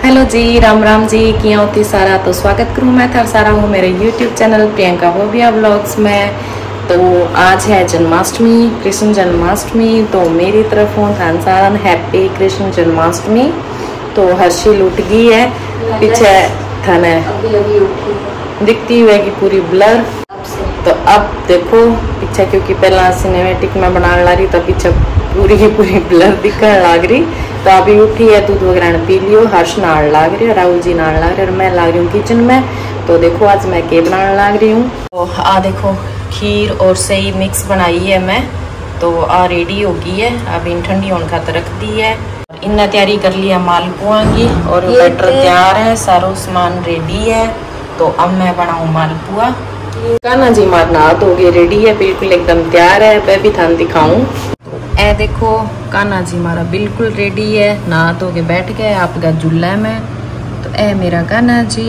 Hello जी, राम राम जी, किया होती सारा। तो स्वागत करूँ मैं थार सारा हूँ मेरे YouTube channel Priyanka Hobia vlogs में। तो आज है जन्माष्टमी, कृष्ण जन्माष्टमी। तो मेरी तरफ हूँ थान सारा हैप्पी कृष्ण जन्माष्टमी। तो हर्षी लुट गई है पीछे थाने दिखती हुई कि पूरी ब्लर। तो अब देखो पीछे, क्योंकि पहला सिनेमेटिक में बनाने लगी तो पीछे पूरी की पूरी ब्लर दिखने लग रही। तो अभी उठी है, दूध वगैरह पी लियो। हर्ष नाल लाग रही है, राहुल जी नाल लाग रहे और मैं लाग रही हूँ किचन में। तो देखो आज मैं के बनाने लग रही हूँ। तो आ देखो खीर और सही मिक्स बनाई है मैं। तो आ रेडी हो गई है, अभी ठंडी होने खातर रख दी है। इन्हें तैयारी कर लिया मालपुआ की और बैटर तैयार है, सारा सामान रेडी है। तो अब मैं बनाऊँ मालपुआ। कान्हा जी मार नहा धो के रेडी है, बिल्कुल एकदम तैयार है। मैं भी थान दिखाऊं। ए देखो कान्हा जी मारा बिल्कुल रेडी है, नहा धो के बैठ गए आपका झूला में। तो ए मेरा कान्हा जी।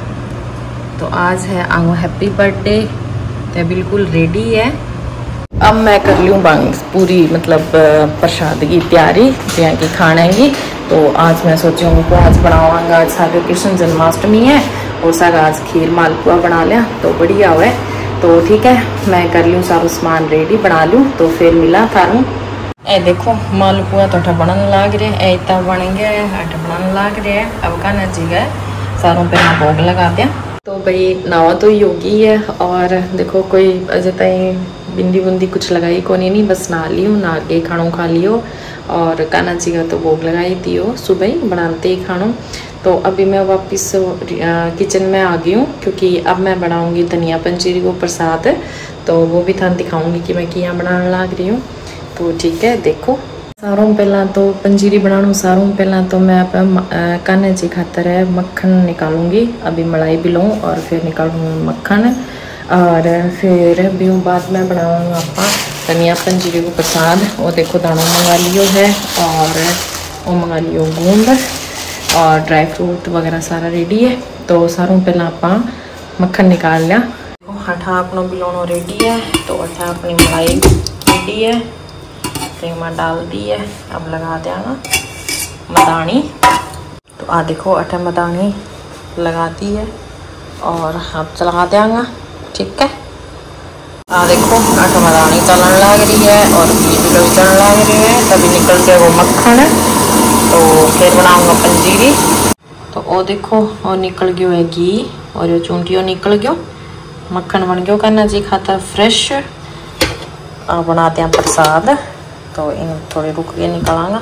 तो आज है आऊँ हैप्पी बर्थडे। तो बिल्कुल रेडी है। अब मैं कर लूँ पूरी मतलब प्रसाद की तैयारी की खाने की। तो आज मैं सोची हूँ को आज बनाऊँगा। आज सागर कृष्ण जन्माष्टमी है और सागा आज खीर मालपुआ बना लिया तो बढ़िया हुआ। तो ठीक है, मैं कर लूँ सारा सामान रेडी, बना लूँ तो फिर मिला थारूँ। ए देखो मालपुआ तो अठा बनन लाग रहे है, इतना बन गया है, अठा बनन लाग रहे है। अब कान्हा जी गए सारों पे भोग लगा दिया। तो भाई नवा तो योगी है और देखो कोई अजय तक बिंदी बुंदी कुछ लगाई को नहीं, बस नहा लियो, नहा के खानों खा लियो। और कान्हा जी का तो भोग लगाई दियो सुबह ही बनाते ही खानों। तो अभी मैं वापस किचन में आ गई हूँ, क्योंकि अब मैं बनाऊँगी धनिया पंजीरी को प्रसाद। तो वो भी थान दिखाऊँगी कि मैं क्या बनाने लग रही हूँ। तो ठीक है, देखो सारों पहला तो पंजीरी बनाऊँ। सारों पहला तो मैं अब कान्हा जी खातर है मक्खन निकालूंगी। अभी मलाई भी लूँ और फिर निकालूँगी मक्खन। और फिर भी बाद में बनाऊँगा आप धनिया पंजीरी को प्रसाद। और देखो दाना मंगा लियो है और वो मंगा लियो गूंद और ड्राई फ्रूट वगैरह सारा रेडी है। तो सारों पहला आप मक्खन निकाल लिया। अठा अपना बिलोनो रेडी है। तो अठा अपनी मलाई रेडी है, में डाल दी है। अब लगा देंगे मदानी। तो आ देखो अठा मदानी लगा दी है और अब चला देंगे। ठीक है, आ देखो अठा मदानी चलन लग रही है और घी भी चलन लग रही है। तभी निकल के वो मक्खन। तो फिर बनाऊंगा पंजीरी। तो वो देखो और निकल गयो है घी और ये चूंटियों निकल गयो, मक्खन बन गयो कान्हा जी खातर फ्रेश। बनाते हैं प्रसाद। तो इन थोड़े रुक के निकालांगा।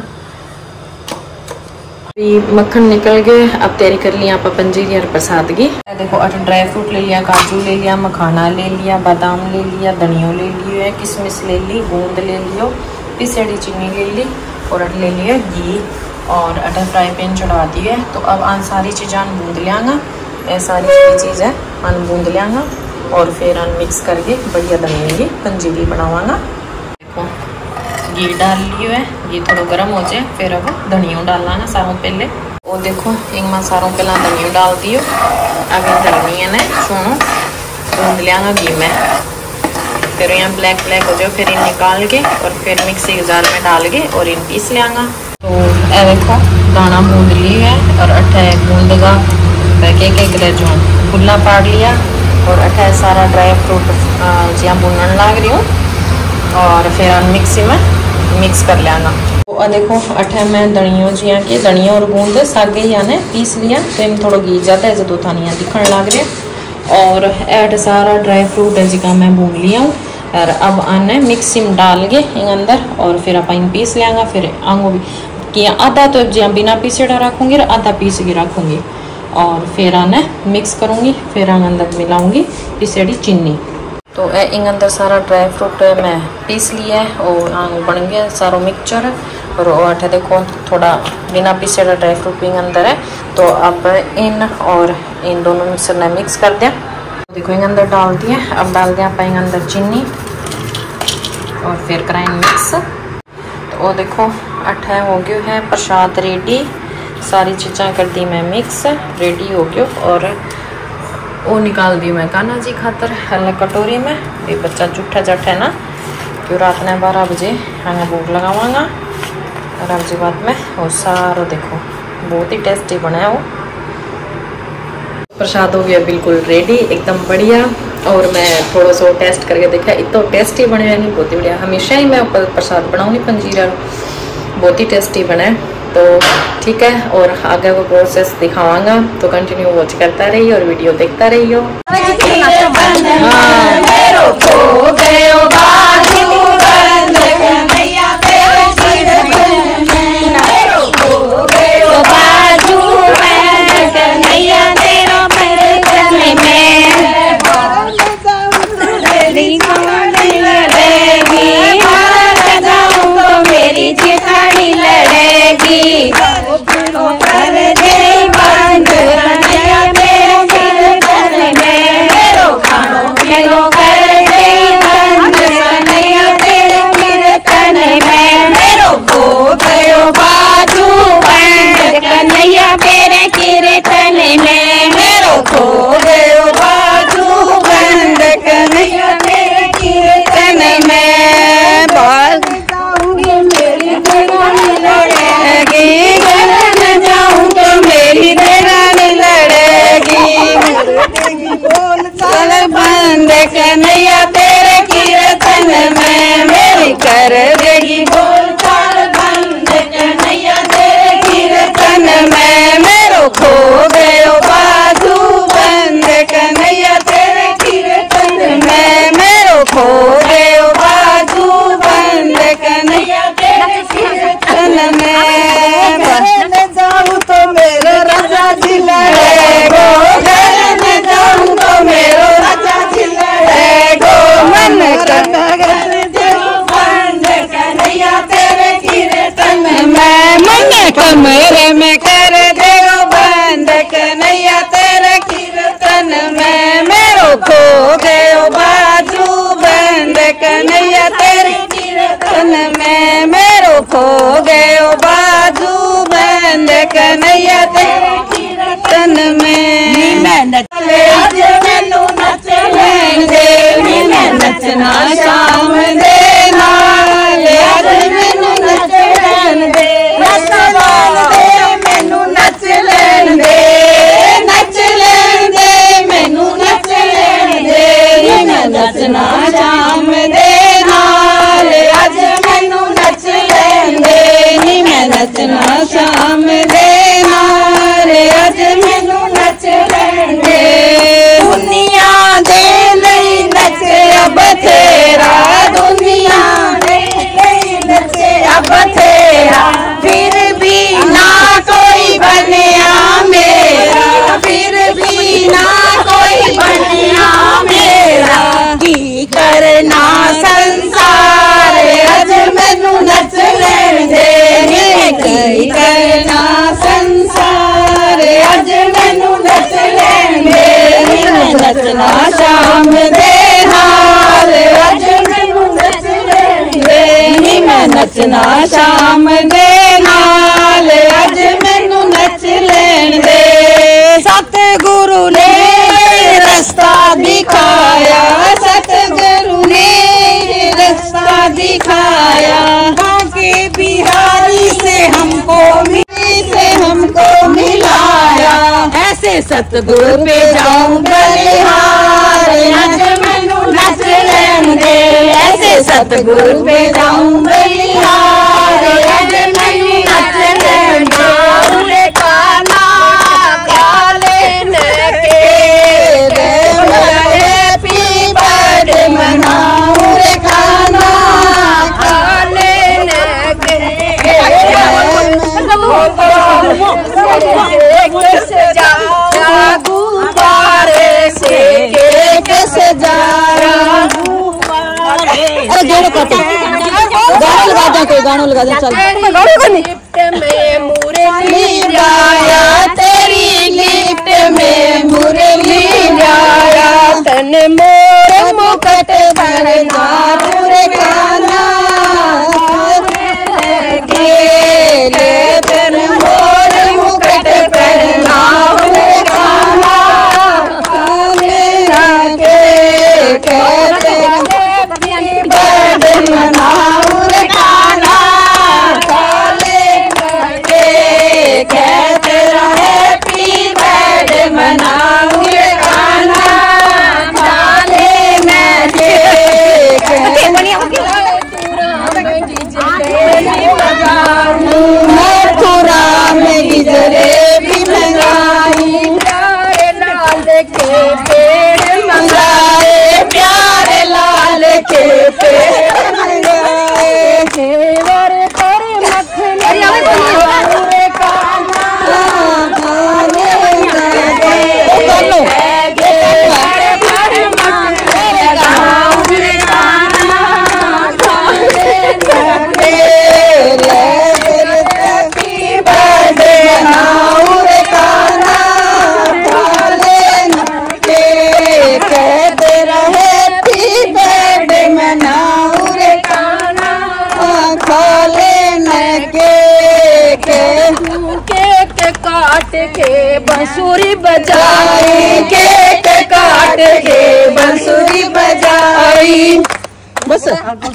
मक्खन निकल गए, अब तैयारी कर लिया आप पंजीरी और प्रसाद की। देखो अट ड्राई फ्रूट ले लिया, काजू ले लिया, मखाना ले लिया, बादाम ले लिया, धनिया ले लियो है, किशमिश ले ली, गूंद ले लियो, पिसेड़ी चीनी ले ली और अट ले लिया घी और अट फ्राई पैन चढ़ा दी है। तो अब आन सारी चीज़ें बूंद लियांगा। ये सारी चीज़ है अन बूंद लियांगा और फिर अन मिक्स करके बढ़िया धनिया पंजीरी बनावांगा। घी डाल लियो है, घी थोड़ा गर्म हो जाए फिर अब धनिया डालना ना सारों पहले। वो देखो एक मैं सारों पहला धनिया डाल दियो। अब इन धनिया ने सुनो भून लिया घी में। फिर यहाँ ब्लैक ब्लैक हो जाए फिर इन निकाल के और फिर मिक्सी जार में डाल के और इन पीस लियांगा। तो ये देखो दाना बूंद लिए है और अठा बूंदगा एक जो खुला पाड़ लिया और अठा सारा ड्राई फ्रूट जहाँ भूनने लग रही हूँ और फिर मिक्सी में मिक्स कर लेना। तो देखो अठे में धनिया जिया के धनिया और गूंद सागे ही आने पीस लिया। तो इन थोड़ा घी ज़्यादा है जो थानिया दिखने लग रहे और ऐड सारा ड्राई फ्रूट है जिका मैं भून लिया हूँ। और अब आने मिक्सी में डाल के इन अंदर और फिर आप इन पीस लियांगा। फिर आंगो भी कि आधा तो जिया बिना पीसेड़ा रखूँगी और आधा पीस के रखूँगी और फिर आने मिक्स करूँगी। फिर अंदर मिलाऊँगी पिसेड़ी चीनी। तो इन अंदर सारा ड्राई फ्रूट मैं पीस लिया है और बन गया सारा मिक्सचर। और अठे देखो थोड़ा बिना पीसे ड्राई फ्रूट भी अंदर है। तो अब इन और इन दोनों मिक्सर ने मिक्स कर दिया। देखो इन अंदर डाल दिया। अब डाल दिया आप इन अंदर चीनी और फिर कराएं मिक्स। तो वो देखो अठे हो गयो है प्रसाद रेडी। सारी चीज़ें कर दी मैं मिक्स, रेडी हो गयो। और वो निकाल दी मैं कान्हा जी खातर अलग कटोरी में। ये बच्चा जूठा जट है ना, क्यों रात ने 12 बजे हमें भोग लगावांगा। और अब जी बात में वो सारो देखो बहुत ही टेस्टी बना है वो। प्रसाद हो गया बिल्कुल रेडी, एकदम बढ़िया। और मैं थोड़ा सा टेस्ट करके देखा, इतना टेस्टी बने नहीं, बहुत ही बढ़िया। हमेशा ही मैं प्रसाद बनाऊंगी पंजीरा, बहुत ही टेस्टी बना है। तो ठीक है, और आगे वो प्रोसेस दिखाऊंगा, तो कंटिन्यू वॉच करता रहिए और वीडियो देखता रहिए। कन्हैया तेरे कीर्तन में मेरी कर देगी बोल चाल बंद। कन्हैया तेरे कीर्तन में मेरो खो गयो बाजू बंद। कन्हैया तेरे कीर्तन में मेरो खो गयो बाजू बंद। कन्हैया तेरे कीर्तन में जाऊँ तो मेरो राजा जी लड़ेगो, घर में जाऊँ तो मेरो राजा जी लड़ेगो। मन कन्हैया तेरे कीर्तन में मन कमरे में कर देओ बंद। कन्हैया तेरे कीर्तन में मेरो खो गयो बाजू बंद। कन्हैया तेरे कीर्तन में मेरो खो गयो बाजू बंद। कन्हैया तेरे कीर्तन में मैं नचले मैनू नच लैन दे, मैं नचना शाम दे नाल। आज मैनू नच लैन दे, नच लैन दे मैनू नच लैन दे, नच लैन दे मैनू नच लैन दे। मैं नचना शाम दे नाल, आज मैनू नच लैन दे। मैं नचना शाम दे नाल, आज मैनू नच लैन दे। दुनिया दे नहीं नचे अब तेरा, दुनिया दे नहीं नचे अब तेरा। फिर भी ना कोई बनया मेरा, फिर भी ना कोई बनया मेरा। की करना संसार अज मैनू नच लैन दे। की करना संसार अज मैनू नच लैन दे। नचना शाम दे नाल, अज मैनू नच लैन दे। मैं नचना शाम दे नाल, अज मैनू नच लैन दे। सतगुरु ने रास्ता दिखाया, सतगुरु ने रास्ता दिखाया। बांके बिहारी से हमको मिलाया। ऐसे सतगुरु पे जाऊं बलिहार, अज मैनू नच लैन दे। ऐसे सतगुरु पे जाऊं बलिहार, अज मैनू नच लैन दे। उरे काना काले नके हैप्पी बर्थडे मनाऊं रे काना काले नके। गुब्बारे से केक सजाया। अरे जोड़ो काटे, गाना लगा दे, कोई गाना लगा दे। चल गिफ्ट में मुरली गाया, तेरी गिफ्ट में मुरली गाया। तन मोर मुकुट भरना रे काना तन मोर मुकुट भरना रे काना। बर्थडे मनाऊं रे काना, काले बांसुरी बजाई, केक काट के बांसुरी बजाई। बस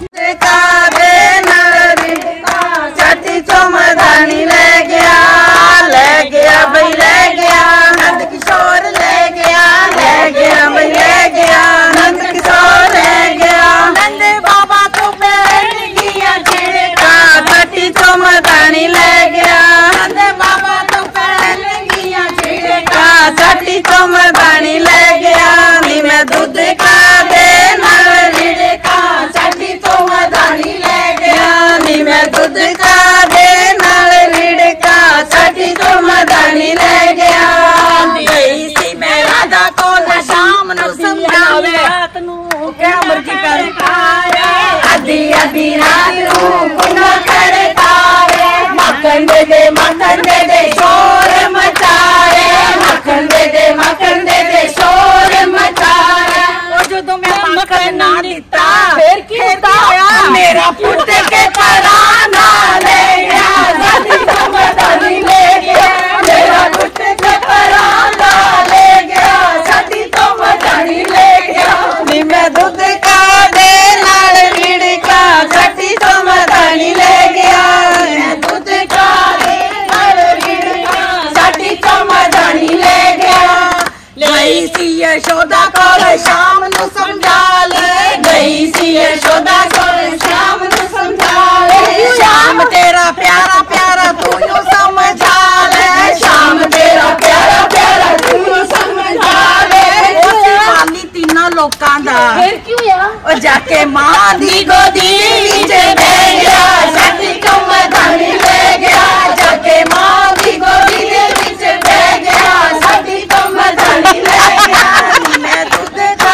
छठी चौमदानी ले गया भाई ले गया, नंद किशोर ले गया भाई ले गया, नंद किशोर ले गया। नंद बाबा तो पहन गया छिड़का, छठी चौमदानी ले गया। नंद बाबा तो पहन गया छिड़का, छठी चौमदानी ले गया। नी मैं दूध का दे नल रिड़का, छठी चौमदानी ले गया। नी मैं दूध का दे नल रिड़का, छठी चौमदानी ले गया। गई सी मैं राधा को न शाम न समझावे, रात नू क्या मर्जी कर खाए, आधी आधी रात नू कुना करतावे। मक्खन दे दे शोर मचाए, मक्खन दे दे शोर मचाए। और जो तो मैं मक्खन ना दिता फिर क्या मेरा पुट के पराना ले गया, छठी चौमदानी ले गया। मेरा पुट के पराना ले गया, छठी चौमदानी ले गया। नी मैं दूध का दे लाल रिड़का, छठी चौमदानी ले गया। मैं दूध का दे लाल रिड़का, छठी चौमदानी ले गया। गई सी यशोदा को शाम नु समझा ले, गई सी यशोदा को शाम नु समझा ले। श्याम तेरा प्यारा प्यारा तू यूं समझा ले, श्याम तेरा प्यारा प्यारा तू यूं समझा ले। पानी तीनों लोकां दा फिर क्यों यार, और जाके मां दी गोदी विच बह गया, छठी चौमदानी ले गया। जाके मां दी गोदी दे विच बह गया, छठी चौमदानी ले गया। मैं दूध का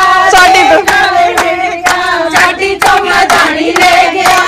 छठी चौमदानी ले गया।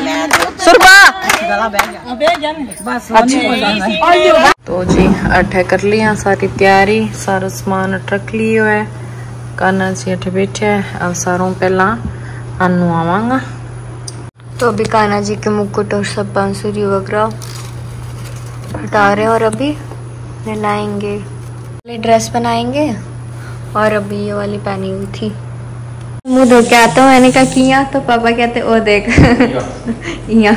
तो जी अठे कर लिया सारी तैयारी, सारा सामान रख लियो है। कान्हा जी अठे बैठे है। अब सारों पहला अनु आवांगा। तो अभी कान्हा जी के मुकुट और सब बांसुरी वगैरह हटा रहे हैं और अभी नहलाएंगे, ड्रेस बनाएंगे। और अभी ये वाली पहनी हुई थी। मुंह धो के आता हूँ, मैंने कहा किया, तो पापा कहते ओ देख यहाँ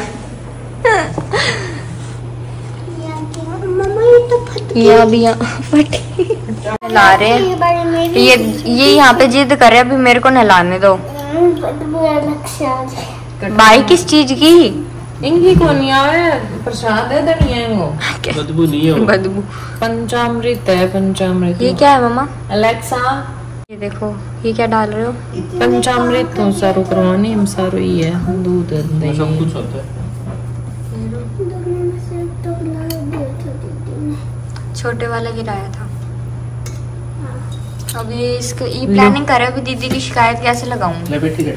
अभी फटी नहला रहे हैं। ये यहाँ पे जिद कर रहे हैं, अभी मेरे को नहलाने दो। भाई किस चीज की? इनकी को नहीं आवे, प्रसाद है धनिया को। बदबू नहीं है, बदबू पंचामृत है, पंचामृत। ये क्या है मम्मा? अलेक्सा ये देखो, ये क्या डाल रहे हो? पंचामृत तो सारू करवानी, हम सारू ही है, दूध दही सब कुछ होता है। छोटे वाला गिराया था। अब ये इसको ये प्लानिंग कर रहे हैं, अभी दीदी की शिकायत कैसे लगाऊं?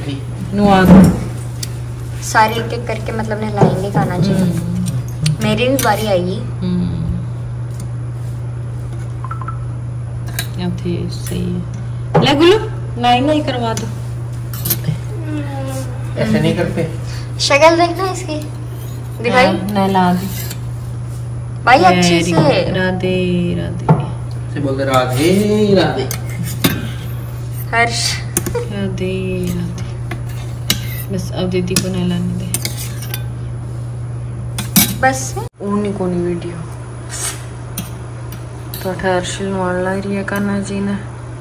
सारे एक एक करके मतलब नहलाएंगे कान्हा जी। मेरी भी बारी आएगी। सही है। ले गुल्लू, नहीं करवा दो। ऐसे नहीं करते। शक्ल देखना इसकी, दिखाई नहला दी भाई अच्छे से। राधे राधे से बोलते राधे राधे। हर्ष राधे राधे। बस अब दीदी को नहलाने दे बस। ऊनी कोनी वीडियो तो हर्षिल मान लग रही है कान्हा जी ने।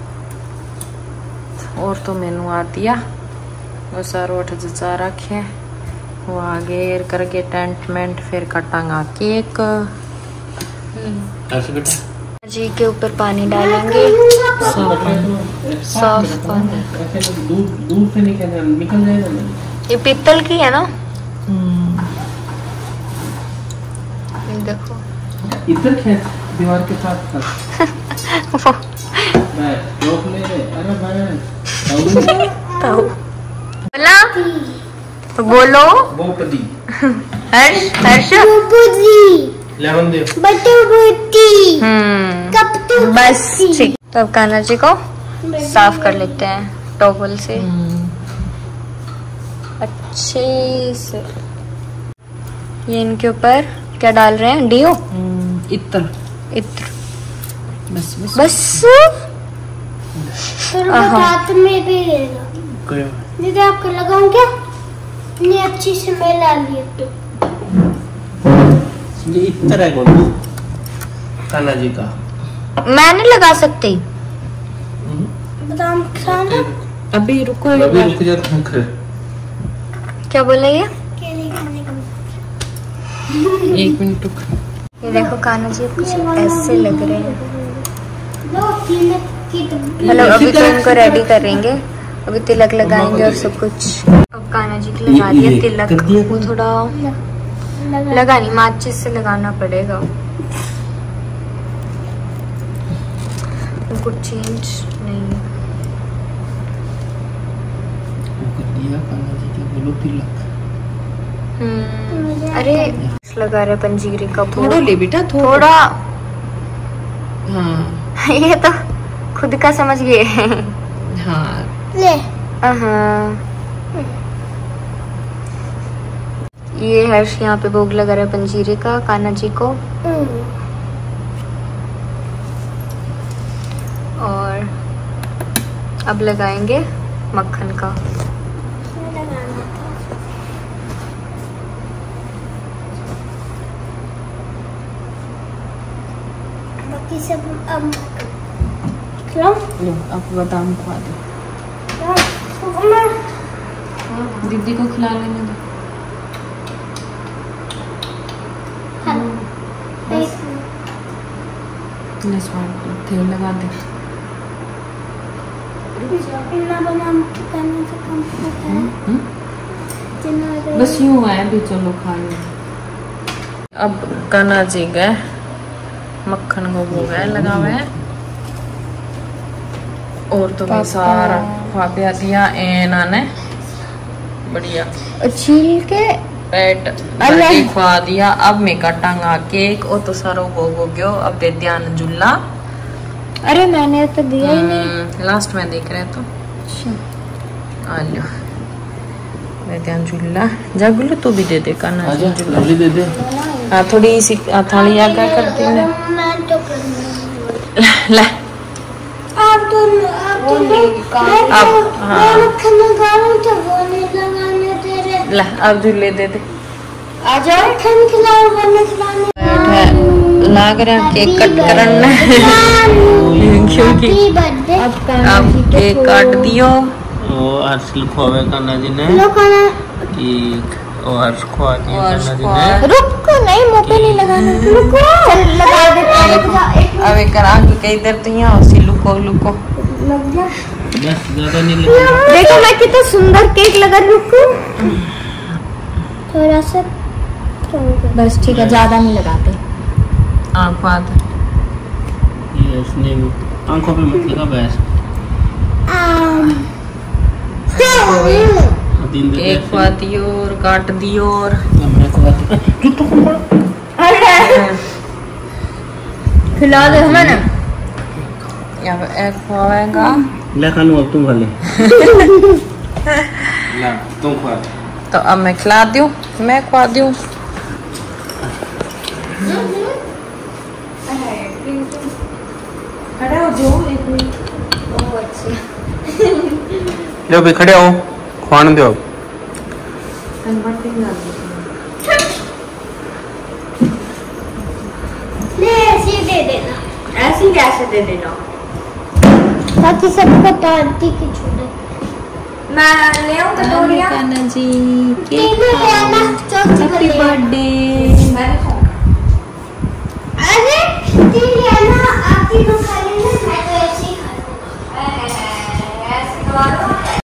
और तो मैनू आ दिया वो सारो अठ जचा रखे, वो आगे करके टेंट मेंट, फिर कटांगा केक। जी के ऊपर पानी डालेंगे, साफ पानी। दूध से निकल जाएगा। ये पीतल की है ना? देखो इधर खेत दीवार के साथ रोक ले रहे। अरे बोला तो बोलो। हर्ष हर्ष लेमन दे। बस ठीक। तो अब कान्हा जी को साफ कर लेते हैं टॉवल से अच्छे से। ये इनके ऊपर क्या डाल रहे हैं? डियो, इत्र। इत्र बस बस बस रात में भी लेगा दीदी। आपको लगाऊं क्या? इतनी अच्छी स्मेल आ रही है तो ये इतना है कान्हा जी का। मैं नहीं लगा सकती। बादाम खाना। अभी रुको अभी रुक जा तुम कर। क्या बोला ये? केले खाने का। 1 मिनट रुक। ये देखो कान्हा जी कुछ ऐसे लग रहे हैं। लो तिलक की हेलो, अभी तो इनको रेडी करेंगे, अभी तिलक लगाएंगे और सब कुछ। अब कान्हा जी के लगा दिया तिलक, वो थोड़ा लगा नहीं, माचिस से लगाना पड़ेगा। कुछ चेंज नहीं। कान्हा जी के बोलो तिलक। अरे लगा रहे पंजीरी का थोड़ा ले बेटा, थोड़ा। हाँ ये तो खुद का समझ गए। हाँ ले। ये हर्ष यहाँ पे भोग लगा रहा है पंजीरी का कान्हा जी को। और अब लगाएंगे मक्खन का। बाकी सब अब खिलाओ। लो अब बादाम खा दो, दीदी को खिला लेने दो। तेल लगा दे। इतना बादाम खाने से कम होता है। जितना बस यूं है भी, चलो खा लो। अब कान्हा जी गए मक्खन को हो गया लगा हुआ है, और तो मैं सारा खा पिया दिया एना ने बढ़िया छील के पेट भर के खवा दिया। अब मैं कटांगा केक, और तो सारो भोग हो गयो। अब दे ध्यान झूला। अरे मैंने तो दिया ही नहीं। लास्ट में देख रहे तो आ लो दे ध्यान झूला। जा गुल्लू तू भी दे दे कान्हा जी झूला दे दे। हाँ थोड़ी सी थाली आगे करती है। मैं तो कर ले आप दोनों अब हाँ मक्खन लगा रहा हूं तो वो नहीं लगाने दे रहे। ले अब झूले दे दे। आ जाओ मक्खन खिलाओ, वरना खिलाने लाग रहा केक कट करना क्योंकि अब केक काट दियो। ओ हर्ष लिखवावे कान्हा जी ने लो खाना। केक और हर्ष खवा दिया कान्हा जी ने। रुको, नहीं मुंह पे नहीं लगाना। रुको, चल लगा दे। अब एक आगे कई देर तो यहाँ उसी लुको लुको लग जा। बस ज्यादा नहीं लगेगा। देखो मैं कितना सुंदर केक लगा। रुको थोड़ा सा, बस ठीक है, ज्यादा नहीं लगाते। आँख बात ये इसने भी आंखों पे मत लगा बस। केक खवा दियो और काट दियो और खिला दे हमें ना। यहाँ पे एक खवाएगा। ले खानू अब तुम खा ले। ला तुम खा। तो अब मैं खिला दूँ, मैं खवा दूँ। खड़ा हो जाओ एक मिनट। लो भी खड़े हो, खाने दो। ले ऐसे दे देना। ऐसी कैसे दे देना? बाकी सबको तारती की छोड़े। मैं ले आऊं कटोरियां। कान्हा जी केक ले आना। Happy birthday.